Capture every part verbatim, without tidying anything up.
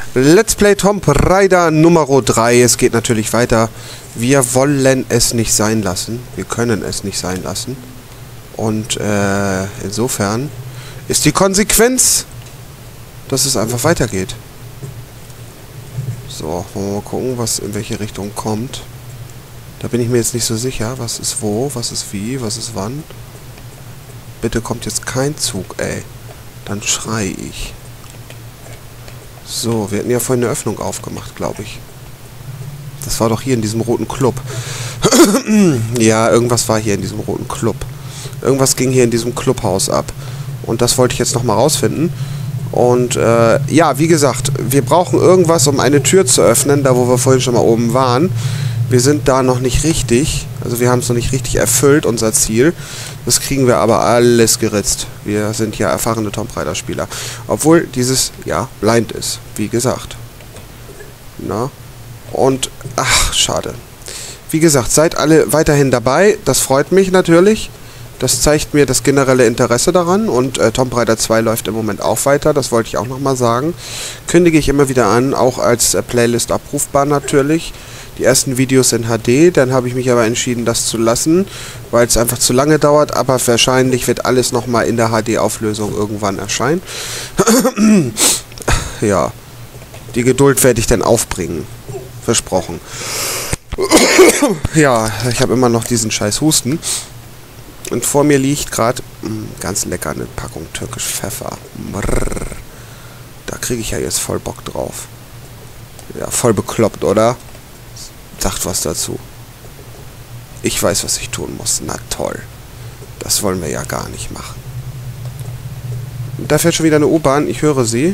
Let's Play Tomb Raider Nummer drei. Es geht natürlich weiter. Wir wollen es nicht sein lassen. Wir können es nicht sein lassen. Und äh, insofern ist die Konsequenz, dass es einfach weitergeht. So, wollen wir mal gucken, was in welche Richtung kommt. Da bin ich mir jetzt nicht so sicher. Was ist wo, was ist wie, was ist wann. Bitte kommt jetzt kein Zug, ey. Dann schrei ich. So, wir hatten ja vorhin eine Öffnung aufgemacht, glaube ich. Das war doch hier in diesem roten Club. Ja, irgendwas war hier in diesem roten Club. Irgendwas ging hier in diesem Clubhaus ab. Und das wollte ich jetzt nochmal rausfinden. Und, äh, ja, wie gesagt, wir brauchen irgendwas, um eine Tür zu öffnen, da wo wir vorhin schon mal oben waren. Wir sind da noch nicht richtig. Also wir haben es noch nicht richtig erfüllt, unser Ziel. Das kriegen wir aber alles geritzt. Wir sind ja erfahrene Tomb Raider Spieler. Obwohl dieses, ja, blind ist. Wie gesagt. Na? Und, ach, schade. Wie gesagt, seid alle weiterhin dabei. Das freut mich natürlich. Das zeigt mir das generelle Interesse daran. Und äh, Tomb Raider zwei läuft im Moment auch weiter. Das wollte ich auch nochmal sagen. Kündige ich immer wieder an. Auch als äh, Playlist abrufbar natürlich. Die ersten Videos in H D, dann habe ich mich aber entschieden, das zu lassen, weil es einfach zu lange dauert, aber wahrscheinlich wird alles nochmal in der H D-Auflösung irgendwann erscheinen. Ja, die Geduld werde ich dann aufbringen. Versprochen. Ja, ich habe immer noch diesen scheiß Husten. Und vor mir liegt gerade ganz lecker eine Packung türkisch Pfeffer. Brrr. Da kriege ich ja jetzt voll Bock drauf. Ja, voll bekloppt, oder? Sagt was dazu. Ich weiß, was ich tun muss. Na toll. Das wollen wir ja gar nicht machen. Und da fährt schon wieder eine U-Bahn. Ich höre sie.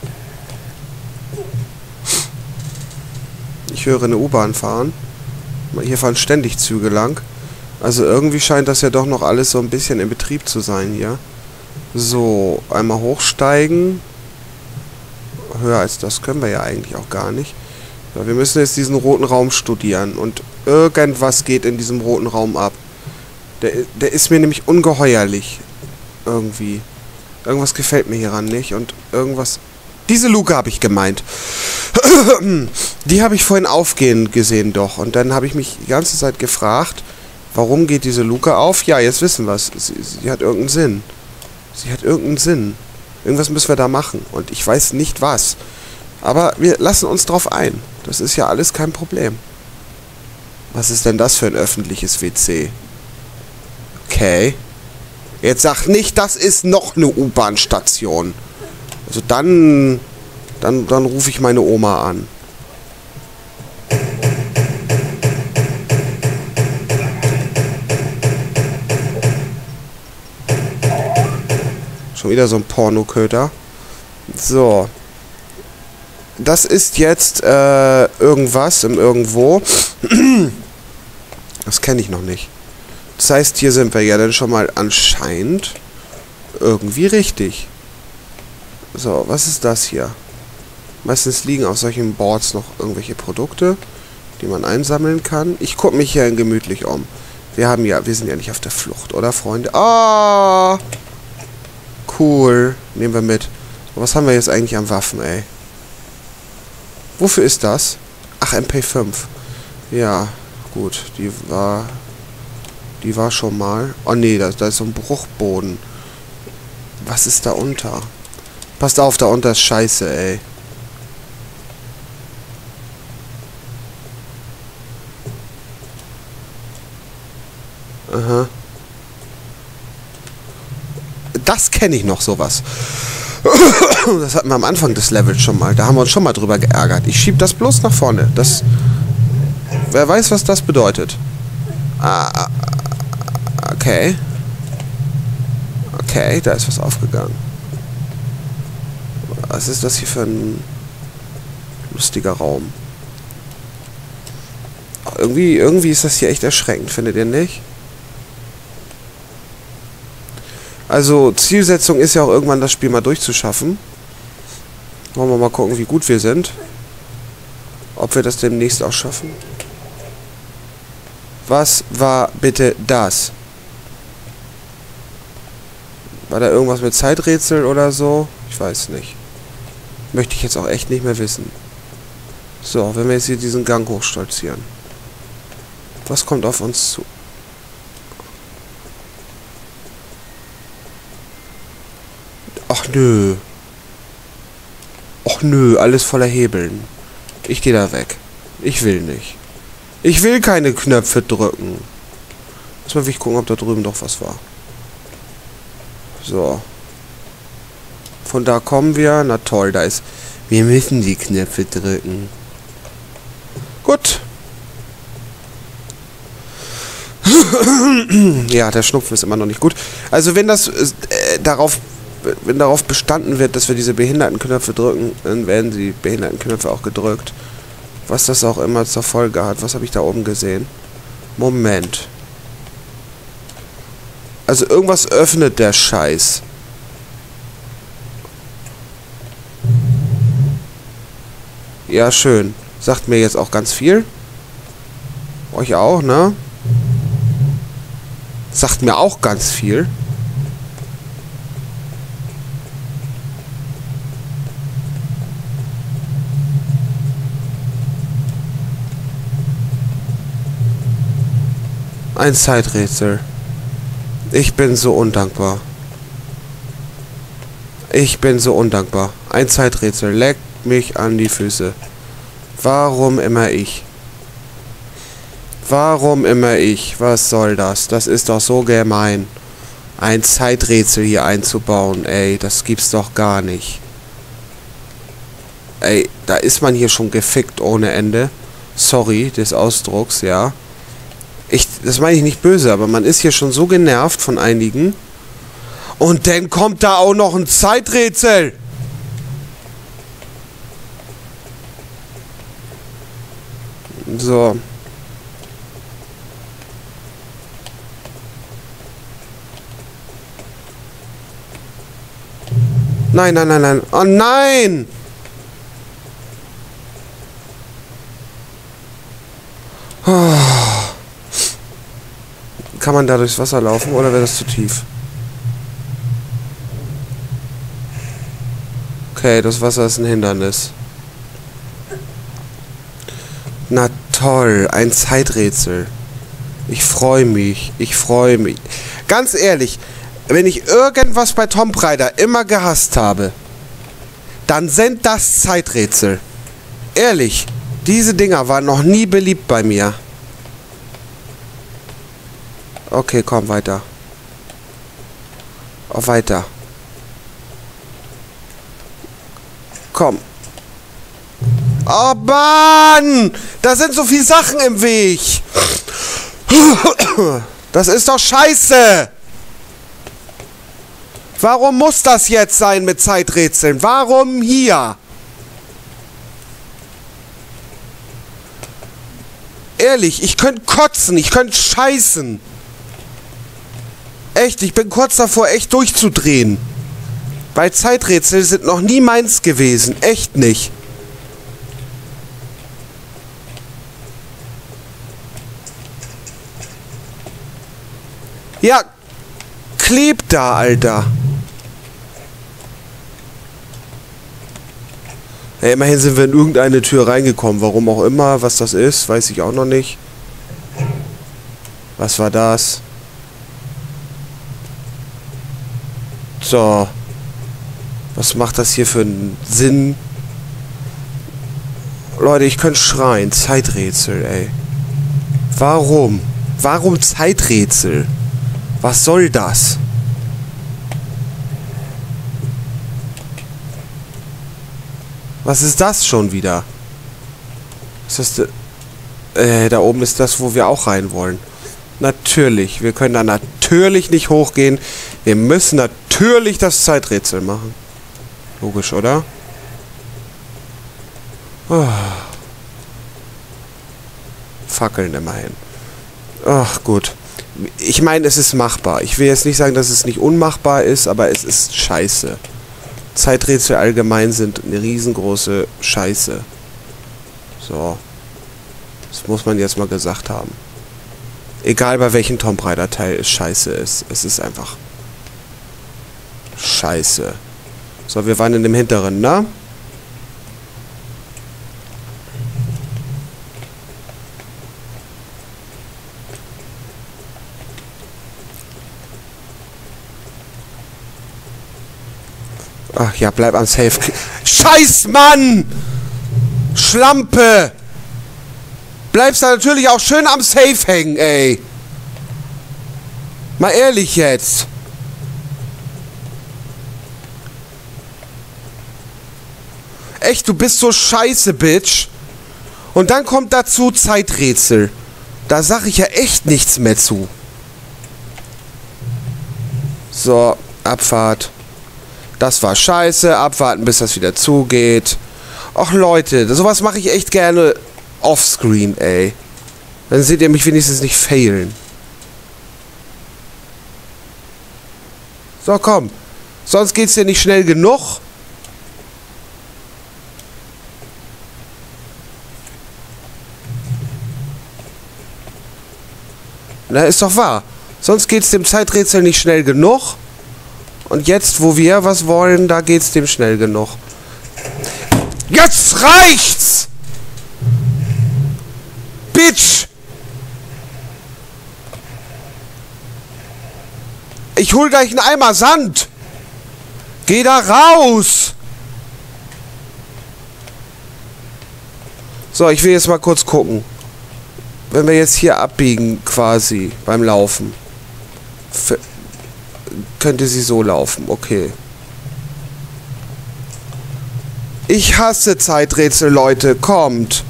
Ich höre eine U-Bahn fahren. Hier fahren ständig Züge lang. Also irgendwie scheint das ja doch noch alles so ein bisschen in Betrieb zu sein hier. So, einmal hochsteigen. Höher als das können wir ja eigentlich auch gar nicht. Ja, wir müssen jetzt diesen roten Raum studieren. Und irgendwas geht in diesem roten Raum ab. Der, der ist mir nämlich ungeheuerlich. Irgendwie. Irgendwas gefällt mir hieran nicht. Und irgendwas... Diese Luke habe ich gemeint. Die habe ich vorhin aufgehen gesehen doch. Und dann habe ich mich die ganze Zeit gefragt, warum geht diese Luke auf? Ja, jetzt wissen wir es. Sie, sie hat irgendeinen Sinn. Sie hat irgendeinen Sinn. Irgendwas müssen wir da machen. Und ich weiß nicht was. Aber wir lassen uns drauf ein. Das ist ja alles kein Problem. Was ist denn das für ein öffentliches W C? Okay. Jetzt sag nicht, das ist noch eine U-Bahn-Station. Also dann, dann, dann rufe ich meine Oma an. Schon wieder so ein Pornoköter. So. Das ist jetzt äh, irgendwas im Irgendwo. Das kenne ich noch nicht. Das heißt, hier sind wir ja dann schon mal anscheinend irgendwie richtig. So, was ist das hier? Meistens liegen auf solchen Boards noch irgendwelche Produkte, die man einsammeln kann. Ich gucke mich hier gemütlich um. Wir haben ja, wir sind ja nicht auf der Flucht, oder Freunde? Ah! Cool. Nehmen wir mit. Was haben wir jetzt eigentlich an Waffen, ey? Wofür ist das? Ach, M P fünf. Ja, gut. Die war... Die war schon mal... Oh nee, da, da ist so ein Bruchboden. Was ist da unter? Passt auf, da unter ist Scheiße, ey. Aha. Das kenne ich noch, sowas. Das hatten wir am Anfang des Levels schon mal. Da haben wir uns schon mal drüber geärgert. Ich schieb das bloß nach vorne. Das... Wer weiß, was das bedeutet. Ah, okay. Okay, da ist was aufgegangen. Was ist das hier für ein lustiger Raum? Irgendwie, irgendwie ist das hier echt erschreckend, findet ihr nicht? Also, Zielsetzung ist ja auch irgendwann das Spiel mal durchzuschaffen. Wollen wir mal gucken, wie gut wir sind. Ob wir das demnächst auch schaffen. Was war bitte das? War da irgendwas mit Zeiträtsel oder so? Ich weiß nicht. Möchte ich jetzt auch echt nicht mehr wissen. So, wenn wir jetzt hier diesen Gang hochstolzieren. Was kommt auf uns zu? Ach nö. Ach nö, alles voller Hebeln. Ich gehe da weg. Ich will nicht. Ich will keine Knöpfe drücken. Erstmal will ich gucken, ob da drüben doch was war. So. Von da kommen wir. Na toll, da ist... Wir müssen die Knöpfe drücken. Gut. Ja, der Schnupfen ist immer noch nicht gut. Also wenn das äh, darauf... Wenn darauf bestanden wird, dass wir diese Behindertenknöpfe drücken, dann werden die Behindertenknöpfe auch gedrückt. Was das auch immer zur Folge hat. Was habe ich da oben gesehen? Moment. Also irgendwas öffnet der Scheiß. Ja, schön. Sagt mir jetzt auch ganz viel. Euch auch, ne? Sagt mir auch ganz viel. Ein Zeiträtsel. Ich bin so undankbar. Ich bin so undankbar. Ein Zeiträtsel. Leckt mich an die Füße. Warum immer ich? Warum immer ich? Was soll das? Das ist doch so gemein. Ein Zeiträtsel hier einzubauen. Ey, das gibt's doch gar nicht. Ey, da ist man hier schon gefickt ohne Ende. Sorry des Ausdrucks, ja. Ich, das meine ich nicht böse, aber man ist hier schon so genervt von einigen. Und dann kommt da auch noch ein Zeiträtsel. So. Nein, nein, nein, nein. Oh nein! Oh. Kann man da durchs Wasser laufen oder wäre das zu tief? Okay, das Wasser ist ein Hindernis. Na toll, ein Zeiträtsel. Ich freue mich, ich freue mich. Ganz ehrlich, wenn ich irgendwas bei Tomb Raider immer gehasst habe, dann sind das Zeiträtsel. Ehrlich, diese Dinger waren noch nie beliebt bei mir. Okay, komm, weiter. Oh, weiter. Komm. Oh, Mann! Da sind so viele Sachen im Weg. Das ist doch scheiße. Warum muss das jetzt sein mit Zeiträtseln? Warum hier? Ehrlich, ich könnte kotzen, ich könnte scheißen. Echt, ich bin kurz davor, echt durchzudrehen. Weil Zeiträtsel sind noch nie meins gewesen. Echt nicht. Ja, klebt da, Alter. Ja, immerhin sind wir in irgendeine Tür reingekommen. Warum auch immer, was das ist, weiß ich auch noch nicht. Was war das? So. Was macht das hier für einen Sinn? Leute, ich könnte schreien. Zeiträtsel, ey. Warum? Warum Zeiträtsel? Was soll das? Was ist das schon wieder? Ist das... Äh, da oben ist das, wo wir auch rein wollen. Natürlich. Wir können da natürlich nicht hochgehen. Wir müssen natürlich das Zeiträtsel machen. Logisch, oder? Oh. Fackeln immerhin. Ach, gut. Ich meine, es ist machbar. Ich will jetzt nicht sagen, dass es nicht unmachbar ist, aber es ist scheiße. Zeiträtsel allgemein sind eine riesengroße Scheiße. So. Das muss man jetzt mal gesagt haben. Egal bei welchem Tomb Raider Teil es scheiße ist. Es ist einfach scheiße. So, wir waren in dem hinteren, ne? Ach ja, bleib am Safe. Scheiß Mann! Schlampe! Bleibst da natürlich auch schön am Safe hängen, ey. Mal ehrlich jetzt. Echt, du bist so scheiße, Bitch. Und dann kommt dazu Zeiträtsel. Da sag ich ja echt nichts mehr zu. So, Abfahrt. Das war scheiße. Abwarten, bis das wieder zugeht. Ach Leute, sowas mache ich echt gerne offscreen, ey. Dann seht ihr mich wenigstens nicht failen. So, komm. Sonst geht's dir nicht schnell genug. Na, ist doch wahr. Sonst geht's dem Zeiträtsel nicht schnell genug. Und jetzt, wo wir was wollen, da geht's dem schnell genug. Jetzt reicht's! Bitch! Ich hol gleich einen Eimer Sand! Geh da raus! So, ich will jetzt mal kurz gucken. Wenn wir jetzt hier abbiegen, quasi, beim Laufen. F- könnte sie so laufen, okay. Ich hasse Zeiträtsel, Leute, kommt.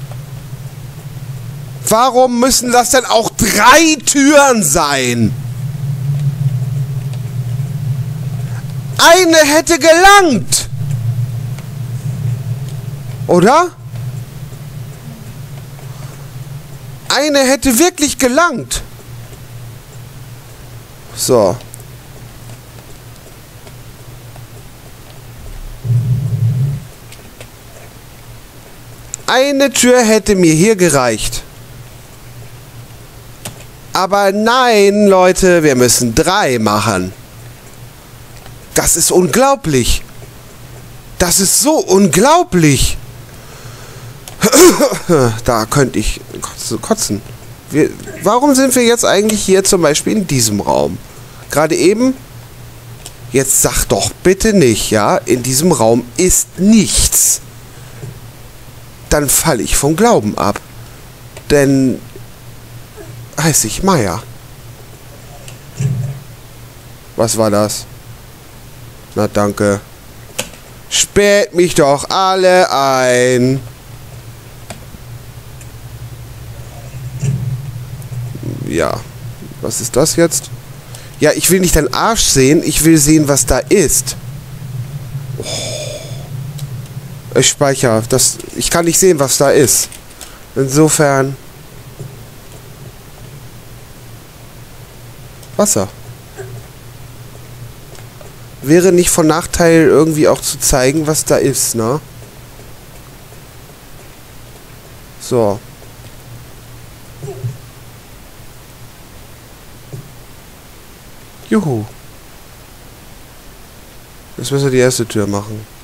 Warum müssen das denn auch drei Türen sein? Eine hätte gelangt. Oder? Eine hätte wirklich gelangt. So. Eine Tür hätte mir hier gereicht. Aber nein, Leute, wir müssen drei machen. Das ist unglaublich. Das ist so unglaublich. Da könnte ich kotzen. Wir, warum sind wir jetzt eigentlich hier zum Beispiel in diesem Raum? Gerade eben. Jetzt sag doch bitte nicht, ja? In diesem Raum ist nichts. Dann falle ich vom Glauben ab. Denn heiße ich Meier. Was war das? Na danke. Sperrt mich doch alle ein. Ja. Was ist das jetzt? Ja, ich will nicht deinen Arsch sehen. Ich will sehen, was da ist. Oh. Ich speichere. Das, ich kann nicht sehen, was da ist. Insofern. Wasser. Wäre nicht von Nachteil, irgendwie auch zu zeigen, was da ist, ne? So. Juhu. Jetzt müssen wir die erste Tür machen.